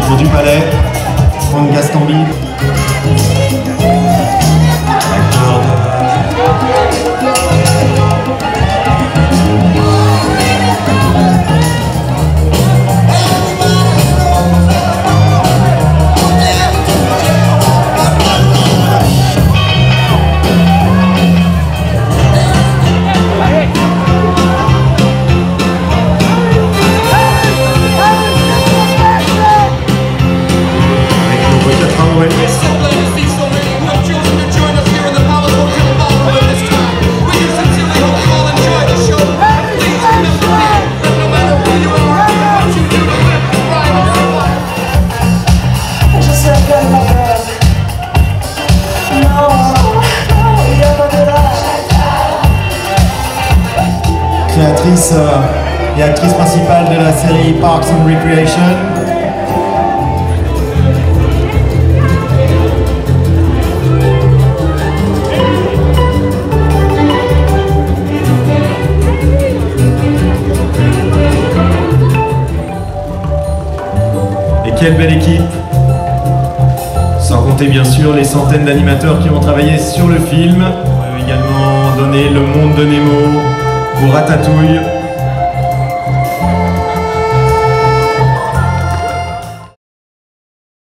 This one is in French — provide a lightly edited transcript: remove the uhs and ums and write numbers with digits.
micro du palais, Franck Gastambide, acteur créatrice et actrice principale de la série Parks and Recreation. Et quelle belle équipe! Sans compter bien sûr les centaines d'animateurs qui ont travaillé sur le film. On peut également donner le monde de Nemo, pour Ratatouille,